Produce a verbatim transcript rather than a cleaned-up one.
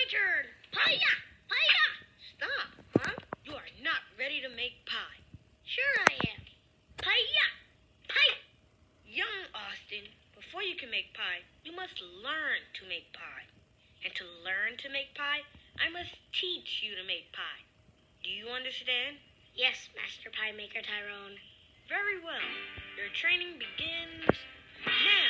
turn. Hiya! Hiya! Stop, huh? You are not ready to make pie. Sure I am. Hiya! Pie! Young Austin, before you can make pie, you must learn to make pie. And to learn to make pie, I must teach you to make pie. Do you understand? Yes, Master Pie Maker Tyrone. Very well. Your training begins now.